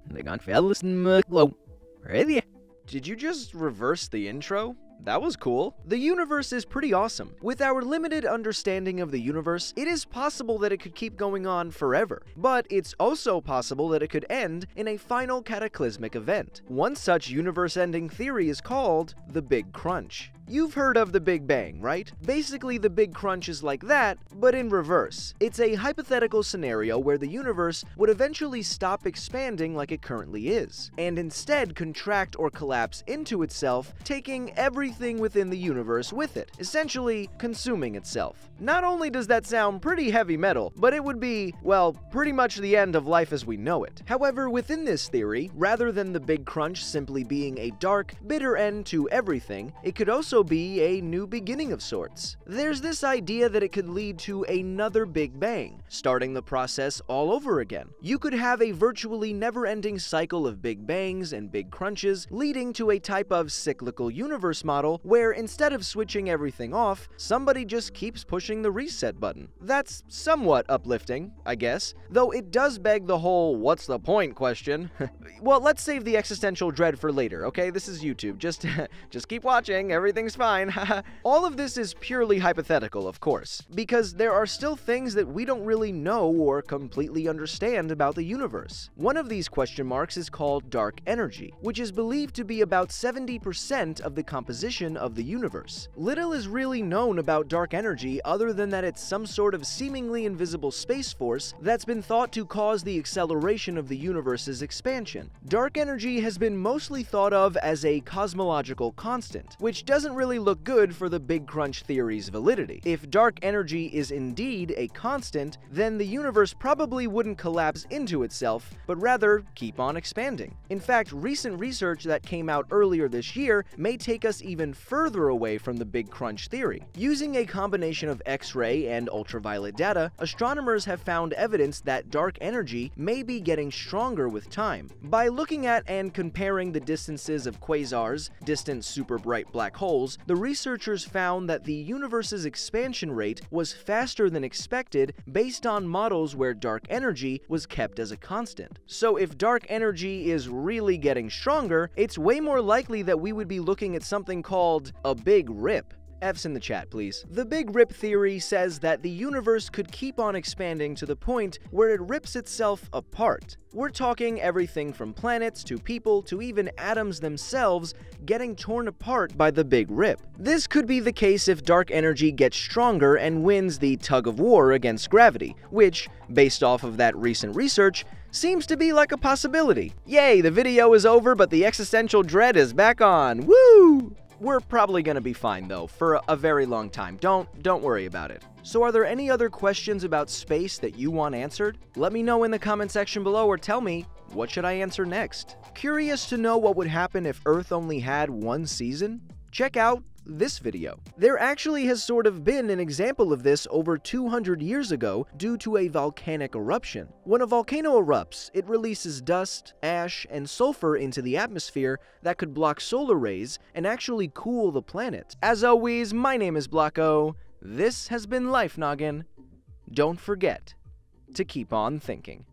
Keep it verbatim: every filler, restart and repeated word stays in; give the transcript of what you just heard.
they got fellas in my glow. Ready? Did you just reverse the intro? That was cool. The universe is pretty awesome. With our limited understanding of the universe, it is possible that it could keep going on forever. But it's also possible that it could end in a final cataclysmic event. One such universe-ending theory is called the Big Crunch. You've heard of the Big Bang, right? Basically, the Big Crunch is like that, but in reverse. It's a hypothetical scenario where the universe would eventually stop expanding like it currently is, and instead contract or collapse into itself, taking everything within the universe with it, essentially consuming itself. Not only does that sound pretty heavy metal, but it would be, well, pretty much the end of life as we know it. However, within this theory, rather than the Big Crunch simply being a dark, bitter end to everything, it could also be a new beginning of sorts. There's this idea that it could lead to another Big Bang, starting the process all over again. You could have a virtually never-ending cycle of Big Bangs and Big Crunches, leading to a type of cyclical universe model where instead of switching everything off, somebody just keeps pushing the reset button. That's somewhat uplifting, I guess, though it does beg the whole "what's the point" question. Well, let's save the existential dread for later, okay? This is YouTube. Just, just keep watching, everything's fine. All of this is purely hypothetical, of course, because there are still things that we don't really know or completely understand about the universe. One of these question marks is called dark energy, which is believed to be about seventy percent of the composition of the universe. Little is really known about dark energy other than that it's some sort of seemingly invisible space force that's been thought to cause the acceleration of the universe's expansion. Dark energy has been mostly thought of as a cosmological constant, which doesn't really look good for the Big Crunch theory's validity. If dark energy is indeed a constant, then the universe probably wouldn't collapse into itself, but rather keep on expanding. In fact, recent research that came out earlier this year may take us even further away from the Big Crunch theory. Using a combination of X-ray and ultraviolet data, astronomers have found evidence that dark energy may be getting stronger with time. By looking at and comparing the distances of quasars, distant super bright black holes, the researchers found that the universe's expansion rate was faster than expected based on models where dark energy was kept as a constant. So if dark energy is really getting stronger, it's way more likely that we would be looking at something called a Big Rip. F's in the chat, please. The Big Rip theory says that the universe could keep on expanding to the point where it rips itself apart. We're talking everything from planets to people to even atoms themselves getting torn apart by the Big Rip. This could be the case if dark energy gets stronger and wins the tug of war against gravity, which, based off of that recent research, seems to be like a possibility. Yay, the video is over, but the existential dread is back on. Woo! We're probably gonna be fine though, for a very long time. Don't, don't worry about it. So are there any other questions about space that you want answered? Let me know in the comment section below or tell me, what should I answer next? Curious to know what would happen if Earth only had one season? Check out this video. There actually has sort of been an example of this over two hundred years ago due to a volcanic eruption. When a volcano erupts, it releases dust, ash, and sulfur into the atmosphere that could block solar rays and actually cool the planet. As always, my name is Blocko. This has been Life Noggin. Don't forget to keep on thinking.